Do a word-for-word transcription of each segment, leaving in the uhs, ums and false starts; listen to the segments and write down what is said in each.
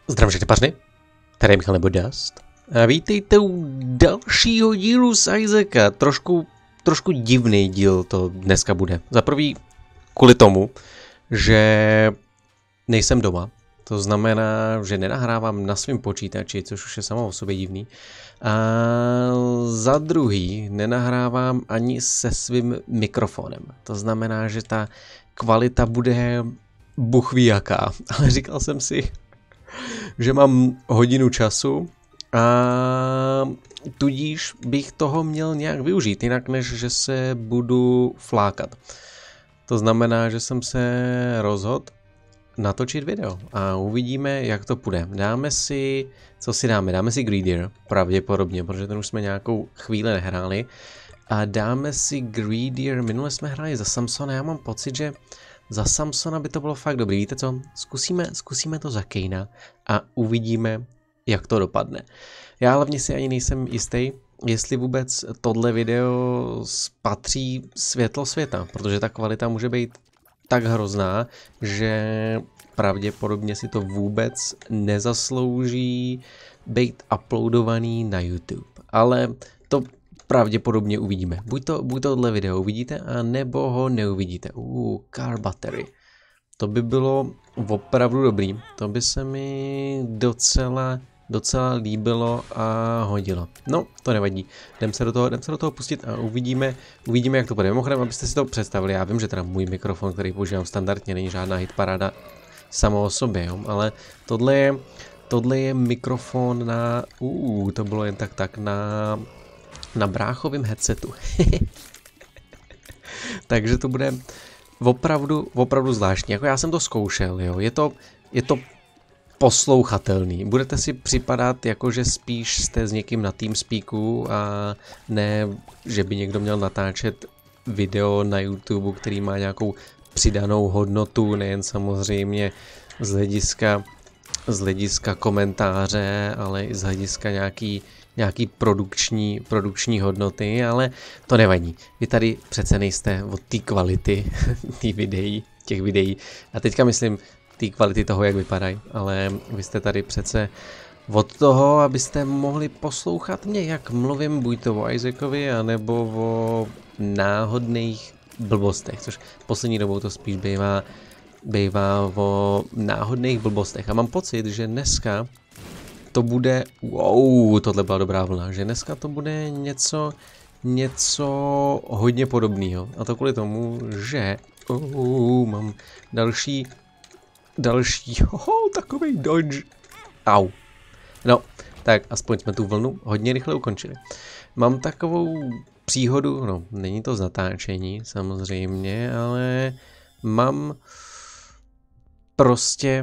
Zdravím všechny pařny, tady je Michal nebo Dust. A vítejte u dalšího dílu z Isaaca. Trošku, trošku divný díl to dneska bude. Za prvý kvůli tomu, že nejsem doma. To znamená, že nenahrávám na svém počítači, což už je samo o sobě divný. A za druhý nenahrávám ani se svým mikrofonem. To znamená, že ta kvalita bude bůh ví jaká. Ale říkal jsem si, že mám hodinu času a tudíž bych toho měl nějak využít, jinak než že se budu flákat. To znamená, že jsem se rozhodl natočit video a uvidíme, jak to půjde. Dáme si, co si dáme? Dáme si Greedier, pravděpodobně, protože ten už jsme nějakou chvíli nehráli. A dáme si Greedier, minule jsme hráli za Samsona, já mám pocit, že za Samsona by to bylo fakt dobrý. Víte co? Zkusíme, zkusíme to za Kaina a uvidíme, jak to dopadne. Já hlavně si ani nejsem jistý, jestli vůbec tohle video spatří světlo světa, protože ta kvalita může být tak hrozná, že pravděpodobně si to vůbec nezaslouží být uploadovaný na YouTube. Ale to pravděpodobně uvidíme. Buď to, buď tohle video uvidíte, a nebo ho neuvidíte. Uh, car battery. To by bylo opravdu dobrý. To by se mi docela, docela líbilo a hodilo. No, to nevadí. Jdem se do toho, jdem se do toho pustit a uvidíme, uvidíme, jak to bude. Mimochodem, abyste si to představili, já vím, že teda můj mikrofon, který používám standardně, není žádná hitparáda samo o sobě, jo? Ale tohle je, tohle je mikrofon na, uh, to bylo jen tak tak, na na bráchovém headsetu. Takže to bude opravdu, opravdu zvláštní. Jako já jsem to zkoušel, jo. Je to, je to poslouchatelný. Budete si připadat, jako že spíš jste s někým na TeamSpeaku a ne, že by někdo měl natáčet video na YouTube, který má nějakou přidanou hodnotu, nejen samozřejmě z hlediska, z hlediska komentáře, ale i z hlediska nějaký nějaký produkční, produkční hodnoty, ale to nevadí. Vy tady přece nejste od té kvality těch videí, těch videí. A teďka myslím té kvality toho, jak vypadají, ale vy jste tady přece od toho, abyste mohli poslouchat mě, jak mluvím, buď to o Isaacovi, anebo o náhodných blbostech, což poslední dobou to spíš bývá, bývá o náhodných blbostech. A mám pocit, že dneska to bude, wow, tohle byla dobrá vlna, že dneska to bude něco, něco hodně podobného. A to kvůli tomu, že oh, mám další, další, oh, takovej dodge. Au. No, tak aspoň jsme tu vlnu hodně rychle ukončili. Mám takovou příhodu, no, není to z natáčení samozřejmě, ale mám prostě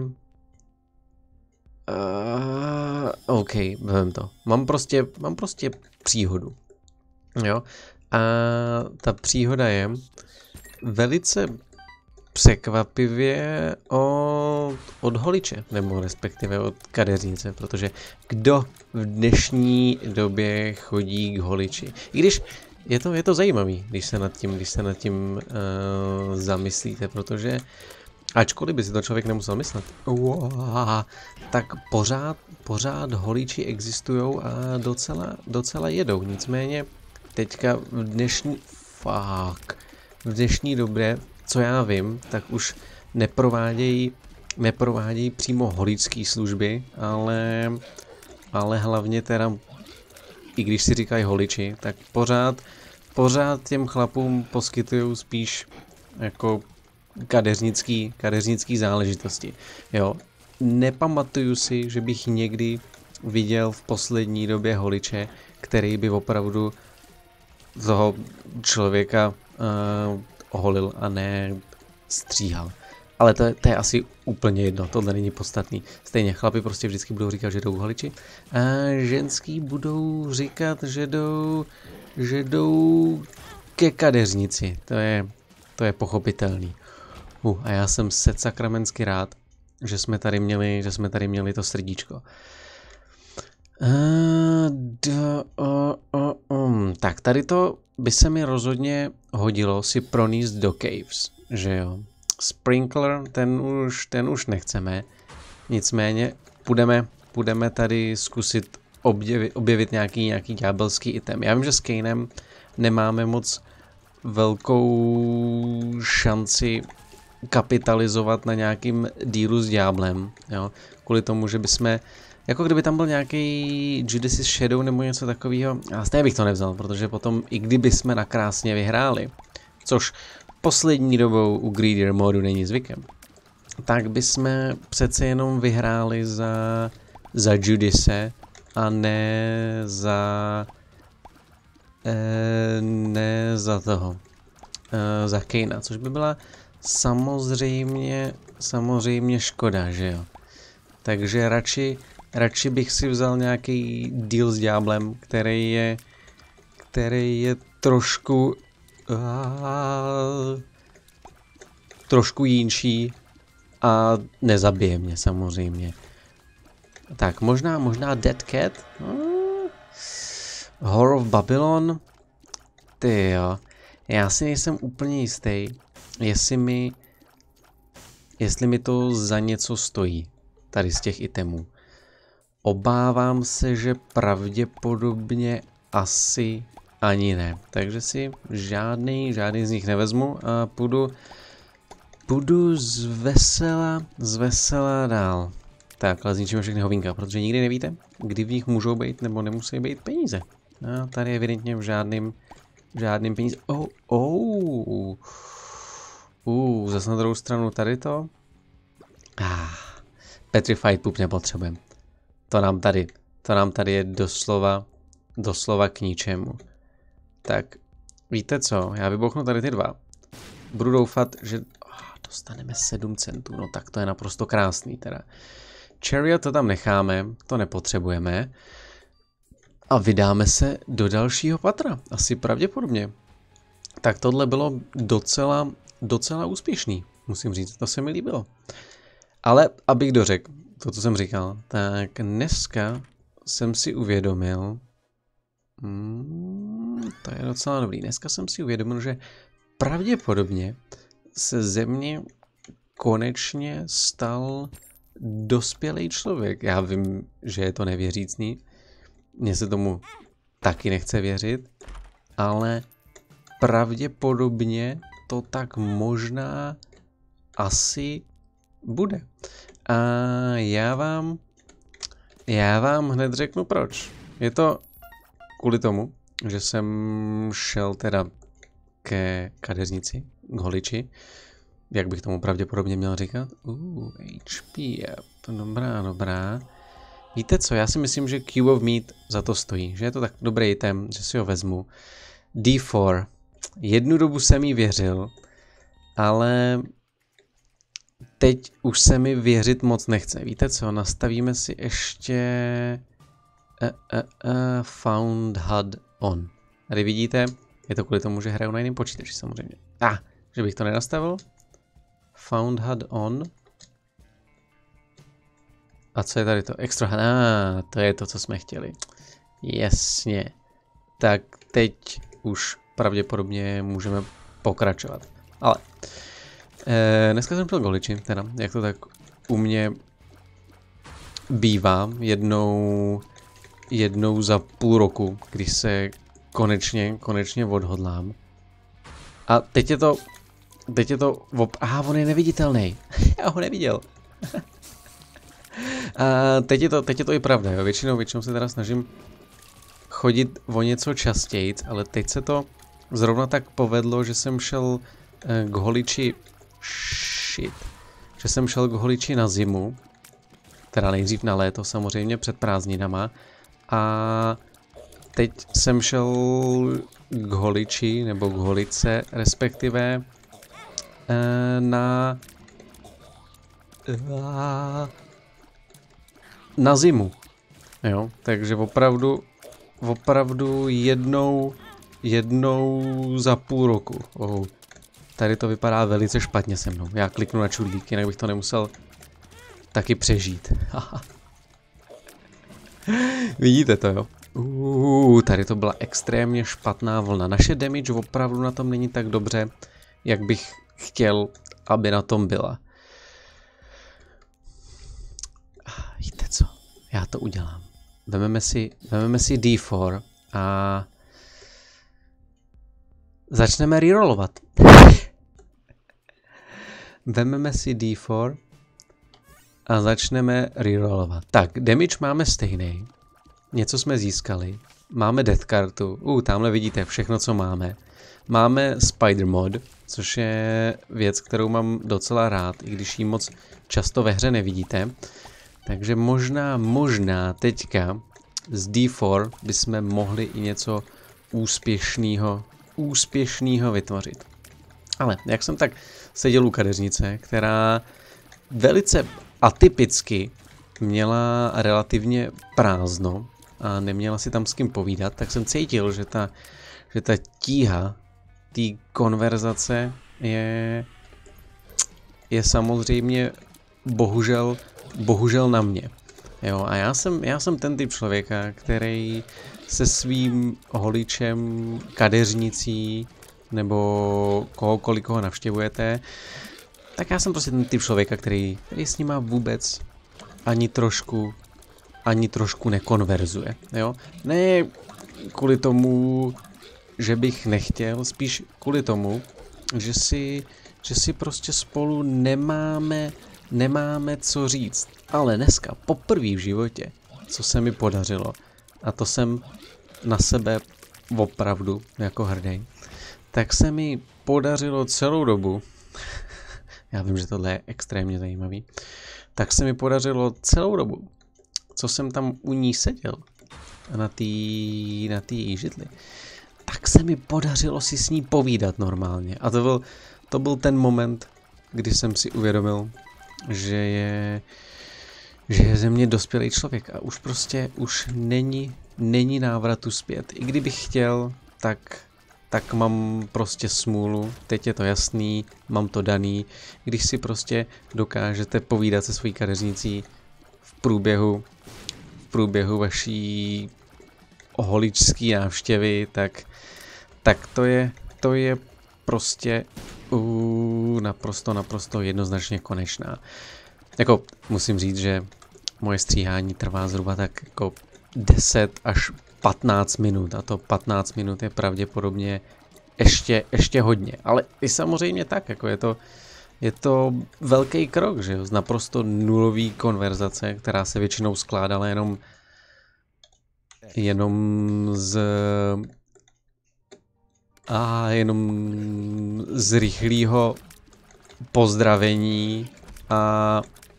Uh, OK, vem to. Mám prostě, mám prostě příhodu. Jo? A ta příhoda je velice překvapivě od, od holiče, nebo respektive od kadeřnice, protože kdo v dnešní době chodí k holiči? I když je to, je to zajímavý, když se nad tím, když se nad tím uh, zamyslíte, protože ačkoliv by si to člověk nemusel myslet, wow, tak pořád, pořád holiči existují a docela, docela jedou. Nicméně teďka v dnešní, fuck, v dnešní době, co já vím, tak už neprovádějí, neprovádějí přímo holičské služby, ale, ale hlavně teda, i když si říkají holiči, tak pořád, pořád těm chlapům poskytují spíš jako kadeřnický, kadeřnický záležitosti. Jo. Nepamatuju si, že bych někdy viděl v poslední době holiče, který by opravdu toho člověka uh, oholil a ne stříhal. Ale to, to je asi úplně jedno, tohle není podstatný. Stejně chlapi prostě vždycky budou říkat, že jdou k holiči a ženský budou říkat, že jdou, že jdou ke kadeřnici. To je, to je pochopitelný. Uh, a já jsem set sakramensky rád, že jsme tady měli, že jsme tady měli to srdíčko. Uh, d, uh, uh, um. Tak tady to by se mi rozhodně hodilo si pronést do caves, že jo. Sprinkler, ten už, ten už nechceme. Nicméně půjdeme, půjdeme tady zkusit objevit, objevit nějaký, nějaký ďábelský item. Já vím, že s Kainem nemáme moc velkou šanci kapitalizovat na nějakým dílu s ďáblem, jo, kvůli tomu, že bychom, jako kdyby tam byl nějaký Judas' Shadow nebo něco takového, a stejně bych to nevzal, protože potom, i kdyby jsme nakrásně vyhráli, což poslední dobou u Greedier modu není zvykem, tak bychom přece jenom vyhráli za, za Judise a ne za, eh, ne za toho, eh, za Kaina, což by byla samozřejmě, samozřejmě škoda, že jo. Takže radši, radši bych si vzal nějaký deal s ďáblem, který je, který je trošku, uh, trošku jinší a nezabije mě samozřejmě. Tak, možná, možná Dead Cat? Uh, Horror of Babylon? Ty jo, já si nejsem úplně jistý, jestli mi, jestli mi to za něco stojí, tady z těch itemů. Obávám se, že pravděpodobně asi ani ne. Takže si žádný, žádný z nich nevezmu a půjdu, půjdu z vesela, z vesela dál. Tak, ale zničíme všechny hovínka, protože nikdy nevíte, kdy v nich můžou být nebo nemusí být peníze. A tady evidentně v žádným, v žádným peníze. Oh, oh. Uh, zase na druhou stranu tady to. Ah, Petrified Poop nepotřebujeme. To nám tady, to nám tady je doslova, doslova k ničemu. Tak, víte co, já vybuchnu tady ty dva. Budu doufat, že oh, dostaneme sedm centů, no tak to je naprosto krásný teda. Chariot to tam necháme, to nepotřebujeme. A vydáme se do dalšího patra, asi pravděpodobně. Tak tohle bylo docela... docela úspěšný, musím říct, to se mi líbilo. Ale abych dořekl to, co jsem říkal, tak dneska jsem si uvědomil, hmm, to je docela dobrý, dneska jsem si uvědomil, že pravděpodobně se ze mě konečně stal dospělý člověk. Já vím, že je to nevěřícný, mně se tomu taky nechce věřit, ale pravděpodobně to tak možná asi bude. A já vám, já vám hned řeknu proč. Je to kvůli tomu, že jsem šel teda ke kadeřnici, k holiči, jak bych tomu pravděpodobně měl říkat. Uh, H P, yep. Dobrá, dobrá. Víte co, já si myslím, že Cube of Meat za to stojí, že je to tak dobrý item, že si ho vezmu. D čtyři. Jednu dobu jsem jí věřil, ale teď už se mi věřit moc nechce. Víte co, nastavíme si ještě uh, uh, uh, Found H U D on. Tady vidíte, je to kvůli tomu, že hraju na jiném počítači samozřejmě. A, ah, že bych to nenastavil. Found H U D on. A co je tady to? Extra H U D. Ah, to je to, co jsme chtěli. Jasně. Tak teď už pravděpodobně můžeme pokračovat. Ale eh, dneska jsem šel k holiči, teda, jak to tak u mě bývá jednou, jednou za půl roku, když se konečně, konečně odhodlám. A teď je to, teď je to, op... aha, on je neviditelný. Já ho neviděl. A teď je to, teď je to i pravda, jo. Většinou, většinou se teda snažím chodit o něco častěji, ale teď se to zrovna tak povedlo, že jsem šel eh, k holiči, shit, že jsem šel k holiči na zimu, teda nejdřív na léto samozřejmě před prázdninama, a teď jsem šel k holiči, nebo k holice, respektive eh, na na zimu, jo, takže opravdu opravdu jednou jednou za půl roku. Oh. Tady to vypadá velice špatně se mnou. Já kliknu na čudlík, jinak bych to nemusel taky přežít. Vidíte to, jo? Uh, tady to byla extrémně špatná vlna. Naše damage opravdu na tom není tak dobře, jak bych chtěl, aby na tom byla. Víte co? Já to udělám. Vememe si, vememe si D čtyři a začneme rerollovat. Vememe si D čtyři a začneme rerollovat. Tak, damage máme stejný. Něco jsme získali. Máme death kartu. Uh, tamhle vidíte všechno, co máme. Máme spider mod, což je věc, kterou mám docela rád, i když ji moc často ve hře nevidíte. Takže možná, možná teďka z D čtyři bychom mohli i něco úspěšného, úspěšného vytvořit. Ale jak jsem tak seděl u kadeřnice, která velice atypicky měla relativně prázdno a neměla si tam s kým povídat, tak jsem cítil, že ta, že ta tíha té konverzace je, je samozřejmě bohužel, bohužel na mě. Jo, a já jsem, já jsem ten typ člověka, který se svým holičem, kadeřnicí nebo kohokoliv, koho navštěvujete, tak já jsem prostě ten typ člověka, který, který s nima vůbec ani trošku, ani trošku nekonverzuje. Jo? Ne kvůli tomu, že bych nechtěl, spíš kvůli tomu, že si, že si prostě spolu nemáme, nemáme co říct. Ale dneska, poprvé v životě, co se mi podařilo, a to jsem na sebe opravdu jako hrdý, tak se mi podařilo celou dobu, já vím, že tohle je extrémně zajímavý, tak se mi podařilo celou dobu, co jsem tam u ní seděl na té na té židli, tak se mi podařilo si s ní povídat normálně. A to byl, to byl ten moment, kdy jsem si uvědomil, že je, že je ze mě dospělý člověk a už prostě už není, není návratu zpět. I kdybych chtěl, tak, tak mám prostě smůlu, teď je to jasný, mám to daný. Když si prostě dokážete povídat se svojí kadeřnicí v průběhu, v průběhu vaší holičské návštěvy, tak, tak to je, to je prostě uh, naprosto, naprosto jednoznačně konečná. Jako musím říct, že moje stříhání trvá zhruba tak jako deset až patnáct minut a to patnáct minut je pravděpodobně ještě, ještě hodně. Ale i samozřejmě tak, jako je to, je to velký krok, že jo, z naprosto nulový konverzace, která se většinou skládala jenom jenom z a jenom z rychlého pozdravení a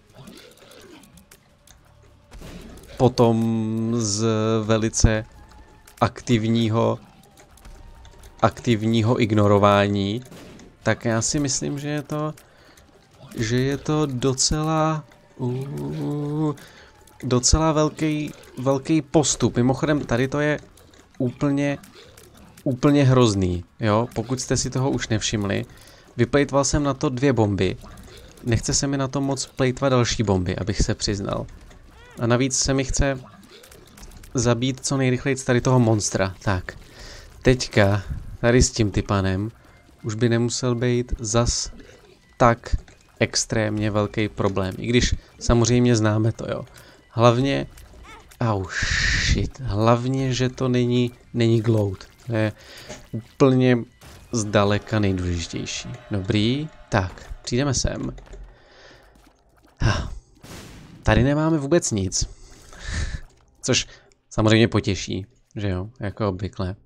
potom z velice aktivního aktivního ignorování, tak já si myslím, že je to že je to docela uh, docela velký, velký postup. Mimochodem, tady to je úplně, úplně hrozný, jo? Pokud jste si toho už nevšimli. Vyplejtval jsem na to dvě bomby. Nechce se mi na to moc plejtvat další bomby, abych se přiznal. A navíc se mi chce zabít co nejrychleji tady toho monstra. Tak, teďka, tady s tím typanem, už by nemusel být zas tak extrémně velký problém. I když samozřejmě známe to, jo. Hlavně, oh shit, hlavně, že to není, není glout. To je úplně zdaleka nejdůležitější. Dobrý, tak, přijdeme sem. Tady nemáme vůbec nic. Což samozřejmě potěší, že jo, jako obvykle.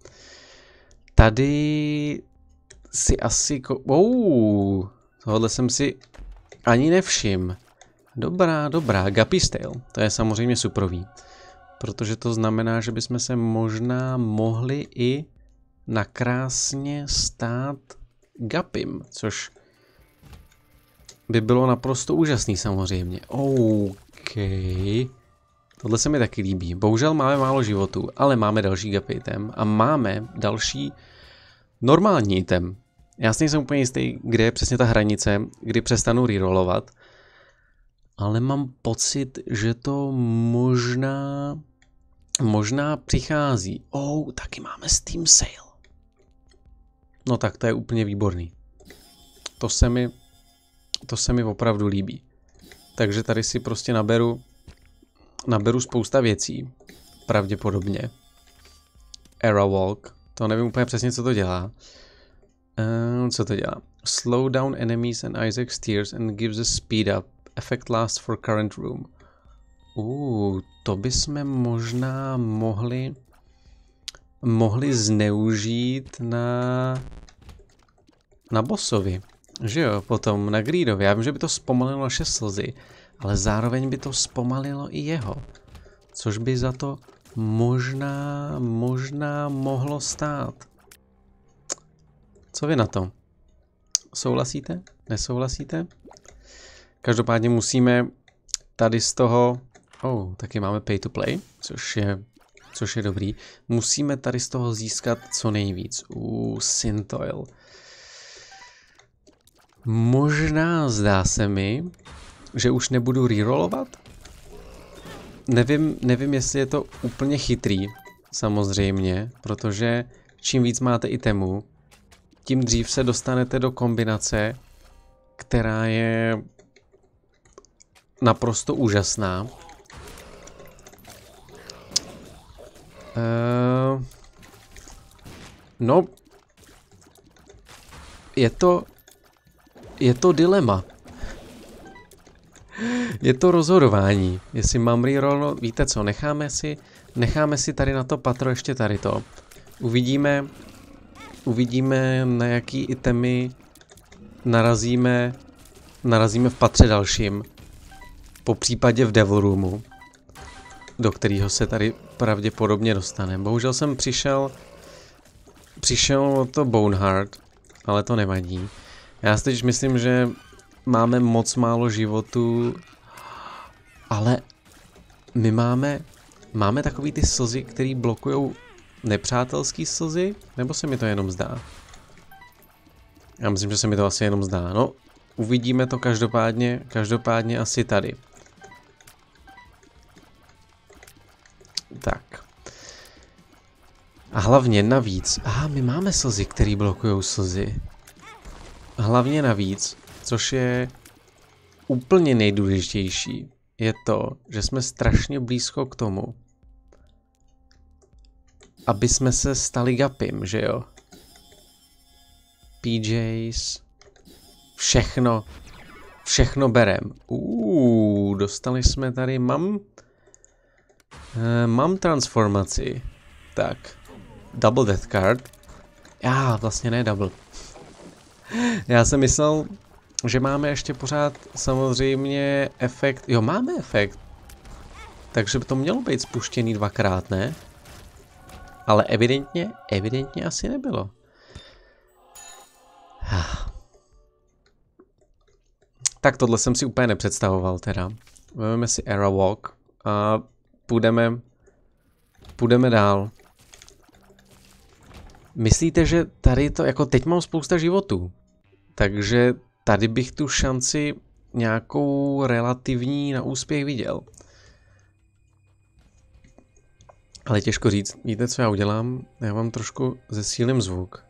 Tady si asi... Oh, tohle jsem si ani nevšiml. Dobrá, dobrá, Guppy's Tail, to je samozřejmě suprový, protože to znamená, že bychom se možná mohli i nakrásně stát Guppym, což by bylo naprosto úžasný samozřejmě. OK, tohle se mi taky líbí. Bohužel máme málo životů, ale máme další Guppy item a máme další normální item. Já si nejsem úplně jistý, kde je přesně ta hranice, kdy přestanu rerollovat, ale mám pocit, že to možná, možná přichází. Oh, taky máme Steam Sale. No tak to je úplně výborný. To se mi, to se mi opravdu líbí. Takže tady si prostě naberu, naberu spousta věcí. Pravděpodobně. Era Walk. To nevím úplně přesně, co to dělá. Uh, co to dělá? Slow down enemies and Isaac steers and gives a speed up. Effect lasts for current room. Uh, to bychom možná mohli mohli zneužít na na bossovi. Že jo, potom na Greedovi. Já vím, že by to zpomalilo naše slzy, ale zároveň by to zpomalilo i jeho. Což by za to možná, možná mohlo stát. Co vy na to? Souhlasíte? Nesouhlasíte? Každopádně musíme tady z toho... Oh, taky máme pay to play, což je, což je dobrý. Musíme tady z toho získat co nejvíc. Uh, Synthoil. Možná zdá se mi, že už nebudu rerollovat. Nevím, nevím, jestli je to úplně chytrý, samozřejmě, protože čím víc máte itemů, tím dřív se dostanete do kombinace, která je naprosto úžasná. Uh, no, je to, je to dilema. Je to rozhodování, jestli mám reroll, no, víte co, necháme si, necháme si tady na to patro ještě tady to. Uvidíme, uvidíme, na jaký itemy narazíme, narazíme v patře dalším. Po případě v Devil Roomu, do kterého se tady pravděpodobně dostaneme. Bohužel jsem přišel, přišel to Boneheart, ale to nevadí. Já si teď myslím, že máme moc málo životů, ale my máme, máme takový ty slzy, který blokujou nepřátelský slzy, nebo se mi to jenom zdá? Já myslím, že se mi to asi jenom zdá. No, uvidíme to každopádně, každopádně asi tady. Tak. A hlavně navíc, aha, my máme slzy, který blokují slzy. Hlavně navíc, což je úplně nejdůležitější, je to, že jsme strašně blízko k tomu, aby jsme se stali gapim, že jo? P Js, všechno, všechno berem. Uuu, dostali jsme tady, mám, e, mám transformaci. Tak, double death card. Já, vlastně ne double. Já jsem myslel, že máme ještě pořád samozřejmě efekt, jo, máme efekt. Takže by to mělo být spuštěný dvakrát, ne? Ale evidentně, evidentně asi nebylo. Tak tohle jsem si úplně nepředstavoval teda. Vezmeme si Era Walk a půjdeme, půjdeme dál. Myslíte, že tady to, jako teď mám spousta životů, takže tady bych tu šanci nějakou relativní na úspěch viděl. Ale těžko říct. Víte, co já udělám? Já vám trošku zesílím zvuk.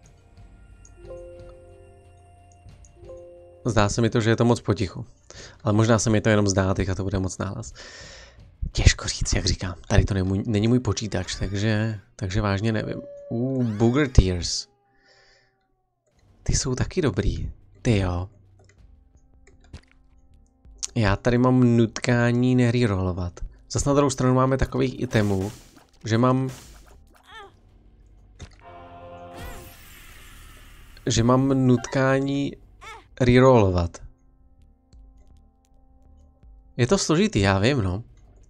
Zdá se mi to, že je to moc potichu. Ale možná se mi to jenom zdá, teďka to bude moc nahlas. Těžko říct, jak říkám. Tady to nemůj, není můj počítač, takže, takže vážně nevím. Uh, Booger Tears. Ty jsou taky dobrý. Ty jo. Já tady mám nutkání nererollovat. Zas na druhou stranu máme takových itemů, že mám... Že mám nutkání rerollovat. Je to složitý, já vím, no.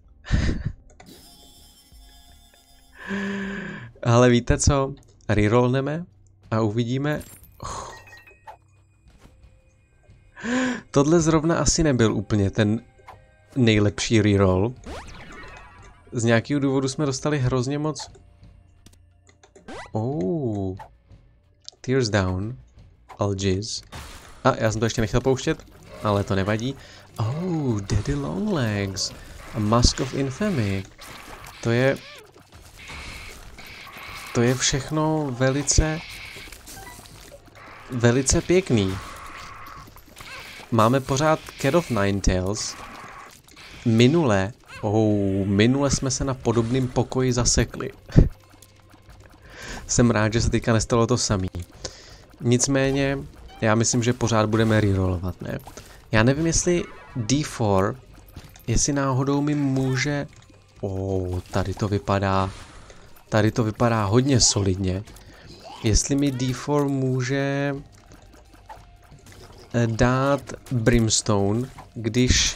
Ale víte co? Rerollneme a uvidíme... Oh. Tohle zrovna asi nebyl úplně ten nejlepší reroll. Z nějakého důvodu jsme dostali hrozně moc... Oh. Tears down. Algiz. A já jsem to ještě nechtěl pouštět, ale to nevadí. Oh, Daddy Longlegs. A Mask of Infamy. To je... To je všechno velice... Velice pěkný. Máme pořád Cat of Ninetails. Minule Oh, minule jsme se na podobném pokoji zasekli. Jsem rád, že se teďka nestalo to samý. Nicméně, já myslím, že pořád budeme rerollovat, ne? Já nevím, jestli D čtyři, jestli náhodou mi může... Oh, tady to vypadá... Tady to vypadá hodně solidně. Jestli mi D čtyři může... dát Brimstone, když...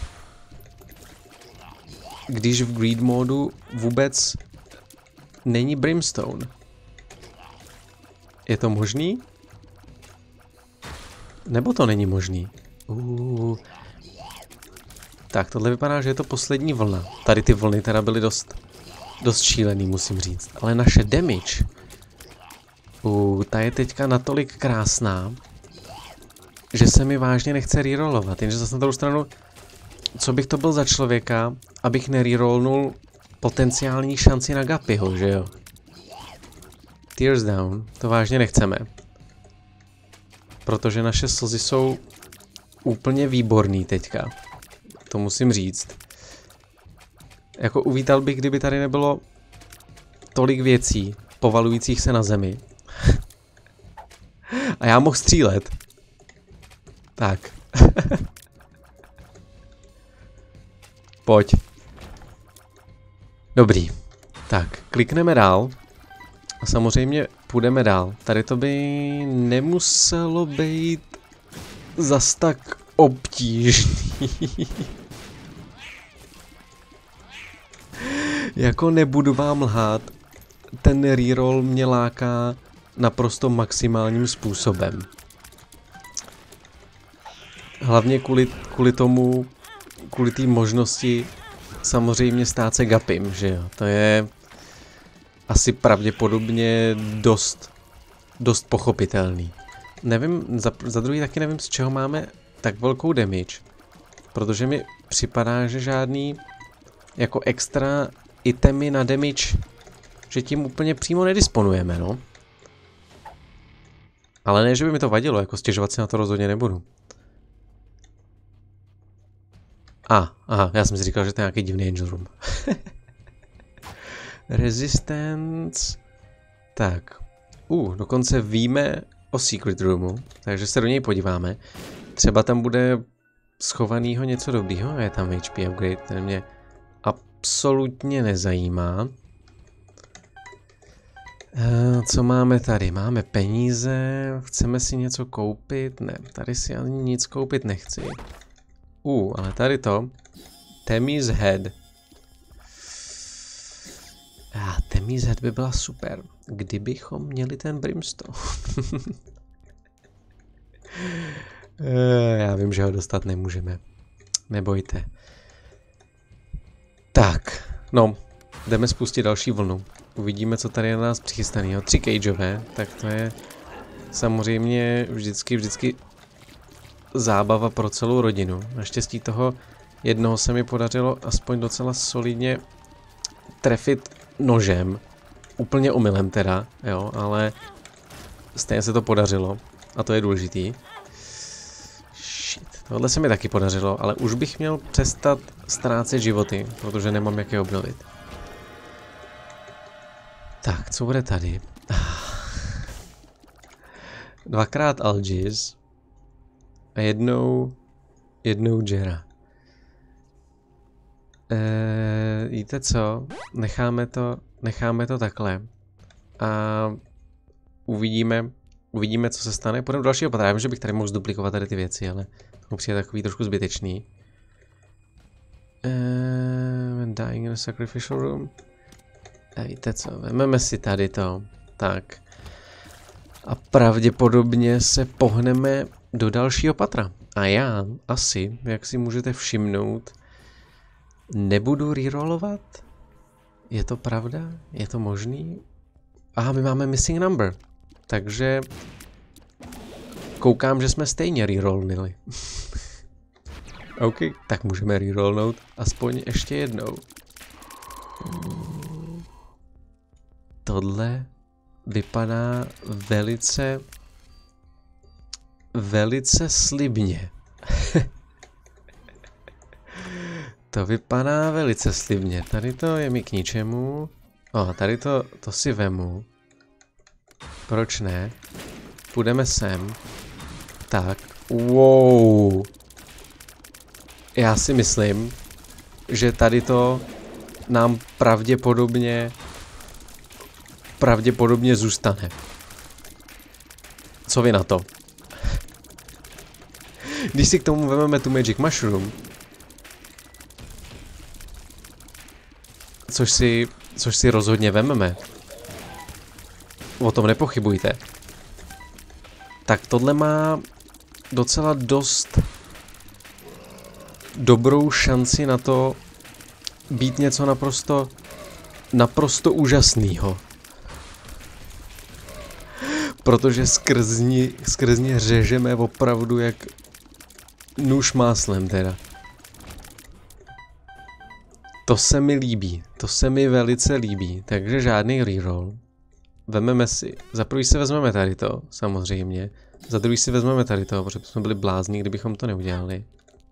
Když v Greed modu vůbec není Brimstone. Je to možný? Nebo to není možný? Uh. Tak, tohle vypadá, že je to poslední vlna. Tady ty vlny teda byly dost, dost šílený, musím říct. Ale naše damage, uh, ta je teďka natolik krásná, že se mi vážně nechce rerollovat. Jenže zase na druhou stranu, co bych to byl za člověka, abych nererollnul potenciální šanci na Guppyho, že jo? Tears down, to vážně nechceme. Protože naše slzy jsou úplně výborný teďka. To musím říct. Jako uvítal bych, kdyby tady nebylo tolik věcí povalujících se na zemi. A já mohl střílet. Tak. Pojď. Dobrý. Tak, klikneme dál. A samozřejmě půjdeme dál. Tady to by nemuselo být zas tak obtížný. Jako nebudu vám lhát, ten reroll mě láká naprosto maximálním způsobem. Hlavně kvůli, kvůli tomu, kvůli té možnosti samozřejmě stát se Guppym, že jo. To je asi pravděpodobně dost, dost pochopitelný. Nevím, za, za druhý taky nevím, z čeho máme tak velkou damage, protože mi připadá, že žádný jako extra itemy na damage, že tím úplně přímo nedisponujeme, no. Ale ne, že by mi to vadilo, jako stěžovat si na to rozhodně nebudu. A, ah, aha, já jsem si říkal, že to je nějaký divný angel room. Resistance. Tak. Uh, dokonce víme o secret roomu, takže se do něj podíváme. Třeba tam bude schovanýho něco dobrýho, je tam H P upgrade, ten mě absolutně nezajímá. Uh, co máme tady? Máme peníze, chceme si něco koupit? Ne, tady si ani nic koupit nechci. Uh, ale tady to. Tammy's Head. Ah, Tammy's Head by byla super, kdybychom měli ten Brimstone. Já vím, že ho dostat nemůžeme. Nebojte. Tak, no, jdeme spustit další vlnu. Uvidíme, co tady je na nás přichystaný. Tři cageové, tak to je samozřejmě vždycky, vždycky zábava pro celou rodinu. Naštěstí toho jednoho se mi podařilo aspoň docela solidně trefit nožem. Úplně omylem teda, jo, ale stejně se to podařilo. A to je důležitý. Shit, tohle se mi taky podařilo, ale už bych měl přestat ztrácet životy, protože nemám jak je obnovit. Tak, co bude tady? Dvakrát Algis a jednou, jednou Jera. Eee, víte co? Necháme to, necháme to takhle. A uvidíme, uvidíme, co se stane. Půjdeme do dalšího patra. Já vím, že bych tady mohl zduplikovat tady ty věci, ale to přijde takový trošku zbytečný. Eee, dying in a sacrificial room. A víte co? Vezmeme si tady to. Tak. A pravděpodobně se pohneme do dalšího patra. A já asi, jak si můžete všimnout, nebudu rerollovat? Je to pravda? Je to možný? Aha, my máme missing number. Takže koukám, že jsme stejně rerollnili. OK, tak můžeme rerollnout aspoň ještě jednou. Tohle vypadá velice, velice slibně. To vypadá velice slibně. Tady to je mi k ničemu. O, tady to, to si vemu. Proč ne? Půjdeme sem. Tak. Wow. Já si myslím, že tady to nám pravděpodobně pravděpodobně zůstane. Co vy na to? Když si k tomu vezmeme tu Magic Mushroom, což si, což si rozhodně vezmeme, o tom nepochybujte, tak tohle má docela dost dobrou šanci na to být něco naprosto, naprosto úžasného. Protože skrz ní, skrz ní řežeme opravdu jak nůž máslem teda. To se mi líbí, to se mi velice líbí, takže žádný reroll. Vememe si, za prvý si vezmeme tady to, samozřejmě. Za druhý si vezmeme tady to, protože jsme byli blázní, kdybychom to neudělali.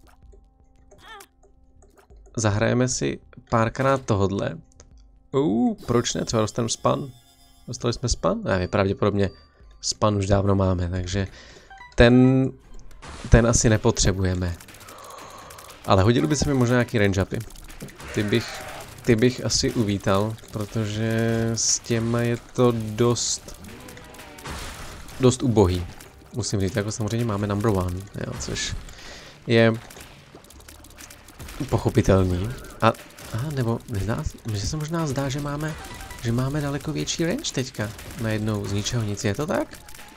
Zahrajeme si párkrát tohodle. Uh, proč ne? Třeba dostaneme span. Dostali jsme span? Ne, pravděpodobně span už dávno máme, takže ten, ten asi nepotřebujeme. Ale hodili by se mi možná nějaký range upy. Ty bych, ty bych asi uvítal, protože s těma je to dost, dost ubohý. Musím říct, jako samozřejmě máme number one, jo, což je pochopitelný. A, aha, nebo nezdá, že se možná zdá, že máme, že máme daleko větší range teďka. Najednou z ničeho nic, je to tak?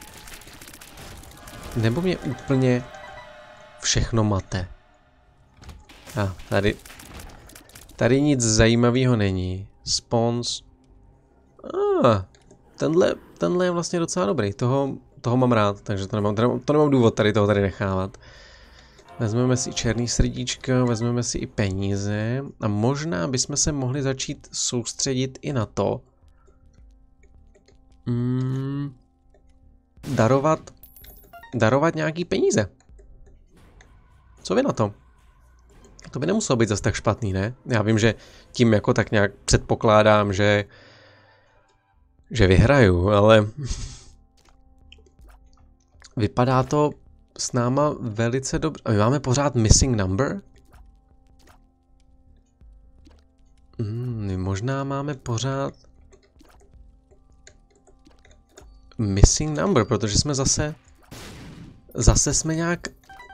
Nebo mě úplně všechno mate? A tady, tady nic zajímavého není. Spons. Ah, tenhle, tenhle je vlastně docela dobrý, toho, toho mám rád, takže to nemám, to nemám důvod tady toho tady nechávat. Vezmeme si černý srdíčko, vezmeme si i peníze a možná bychom se mohli začít soustředit i na to, mm, darovat, darovat nějaký peníze. Co vy na to? To by nemuselo být zase tak špatný, ne? Já vím, že tím jako tak nějak předpokládám, že, že vyhraju, ale vypadá to s náma velice dobře. A my máme pořád missing number? Hmm, my možná máme pořád missing number, protože jsme zase zase jsme nějak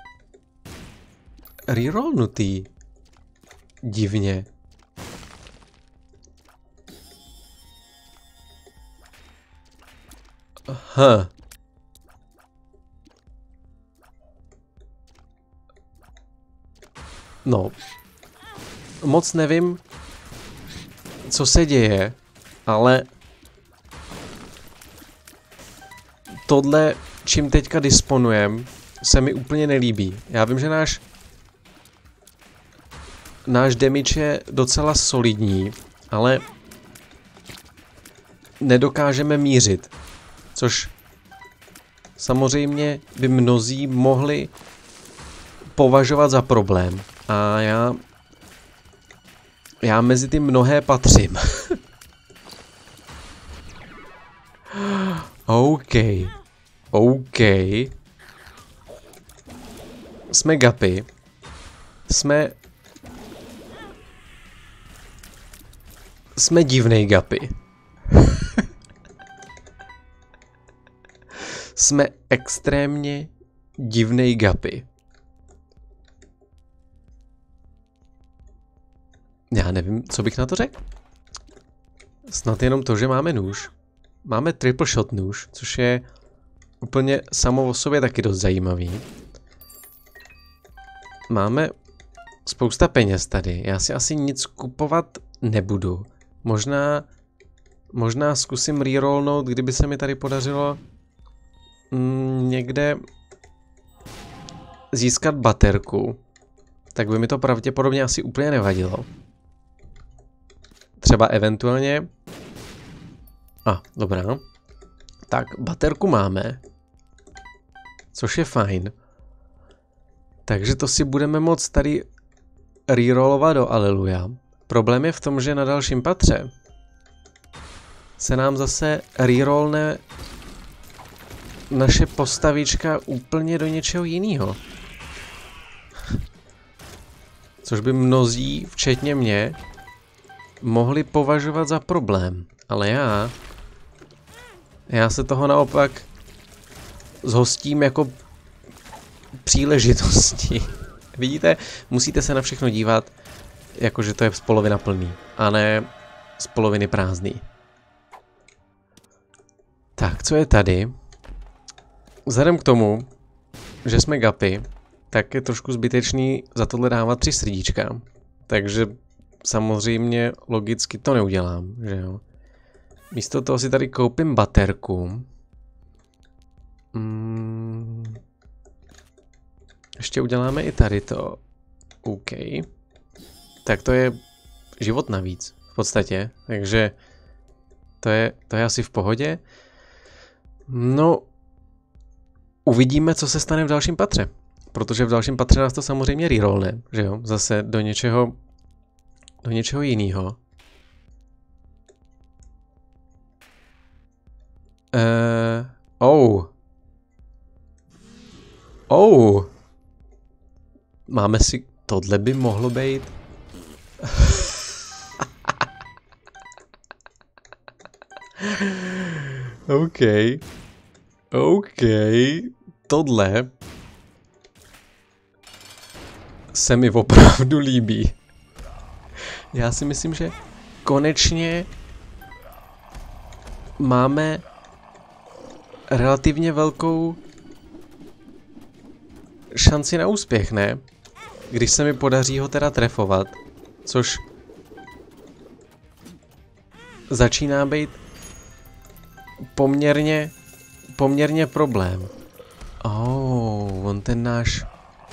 rerollnutý. Divně. Aha. No, moc nevím, co se děje, ale tohle, čím teďka disponujem, se mi úplně nelíbí. Já vím, že náš náš damage je docela solidní, ale nedokážeme mířit, což samozřejmě by mnozí mohli považovat za problém. A já, já mezi ty mnohé patřím. OK. OK. Jsme gapy. Jsme... Jsme divnej gapy. Jsme extrémně divnej gapy. Já nevím, co bych na to řekl. Snad jenom to, že máme nůž. Máme triple shot nůž, což je úplně samo o sobě taky dost zajímavý. Máme spousta peněz tady. Já si asi nic kupovat nebudu. Možná, možná zkusím rerollnout, kdyby se mi tady podařilo mm, někde získat baterku. Tak by mi to pravděpodobně asi úplně nevadilo. Třeba eventuálně... A, ah, dobrá. Tak, baterku máme. Což je fajn. Takže to si budeme moct tady rerollovat do Aleluja. Problém je v tom, že na dalším patře se nám zase rerollne naše postavička úplně do něčeho jiného. Což by mnozí, včetně mě, mohli považovat za problém. Ale já... Já se toho naopak zhostím jako příležitosti. Vidíte? Musíte se na všechno dívat, jakože to je z polovina plný, a ne z poloviny prázdný. Tak, co je tady? Vzhledem k tomu, že jsme gapy, tak je trošku zbytečný za tohle dávat tři srdíčka. Takže samozřejmě logicky to neudělám, že jo. Místo toho si tady koupím baterku. Hmm. Ještě uděláme i tady to. OK. Tak to je život navíc v podstatě, takže to je, to je asi v pohodě. No, uvidíme, co se stane v dalším patře. Protože v dalším patře nás to samozřejmě rerollne, že jo? Zase do něčeho, do něčeho jiného. Uh, oh. Oh. Máme si... Tohle by mohlo být... OK. OK. Tohle se mi opravdu líbí. Já si myslím, že konečně máme relativně velkou šanci na úspěch, ne? Když se mi podaří ho teda trefovat, což začíná být poměrně, poměrně problém. Oh, on ten náš...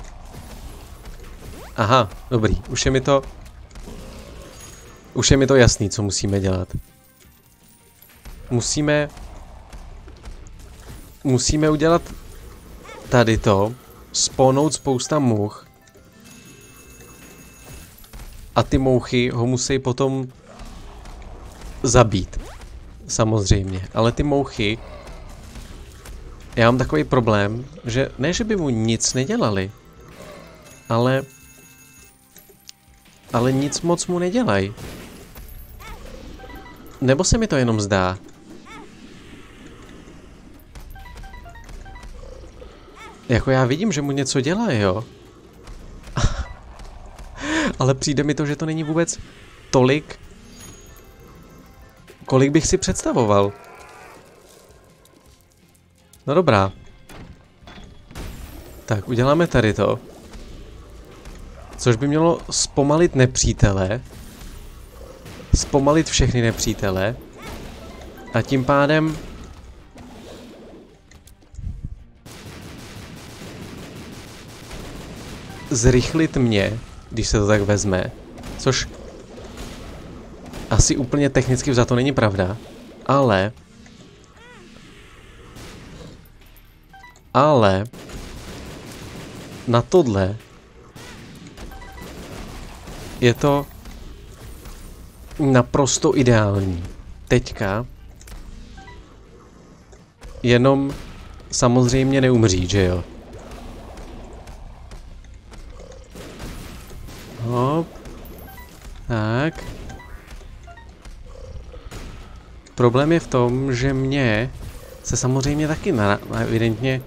Aha, dobrý, už je mi to... Už je mi to jasný, co musíme dělat. Musíme... Musíme udělat tady to, spawnout spousta much. A ty mouchy ho musí potom zabít. Samozřejmě, ale ty mouchy... Já mám takový problém, že ne, že by mu nic nedělali, ale... Ale nic moc mu nedělají. Nebo se mi to jenom zdá? Jako já vidím, že mu něco dělá, jo? Ale přijde mi to, že to není vůbec tolik, kolik bych si představoval. No dobrá. Tak, uděláme tady to. Což by mělo zpomalit nepřítele. Zpomalit všechny nepřítele. A tím pádem... zrychlit mě, když se to tak vezme. Což... asi úplně technicky vzato není pravda. Ale... Ale... Na tohle... je to... naprosto ideální. Teďka... jenom... samozřejmě neumřít, že jo? Hop. Tak. Problém je v tom, že mě se samozřejmě taky na, evidentně...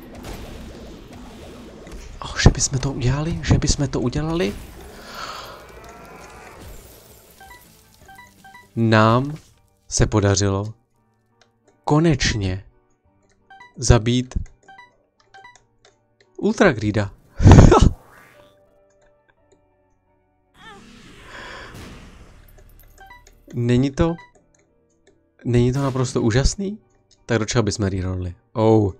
Oh, že bychom to udělali? Že bychom to udělali? Nám se podařilo konečně zabít Ultra Greeda. Není to... Není to naprosto úžasný? Tak do čeho bychom rerollili? Oh.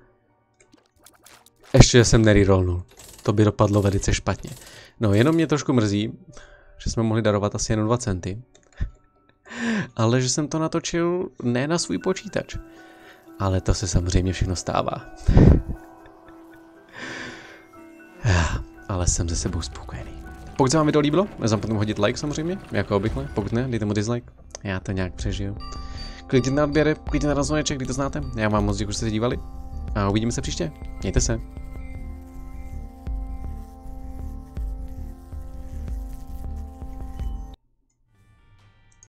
Ještě jsem nererollnul. To by dopadlo velice špatně. No, jenom mě trošku mrzí, že jsme mohli darovat asi jenom dva centy. Ale že jsem to natočil ne na svůj počítač. Ale to se samozřejmě všechno stává. Ale jsem se sebou spokojený. Pokud se vám video líbilo, nezapomeňte hodit like samozřejmě, jako obvykle, pokud ne, dejte mu dislike, já to nějak přežiju. Klikněte na odběr, klikněte na zvoneček, kdy to znáte, já vám moc děkuji, že jste se dívali a uvidíme se příště, mějte se.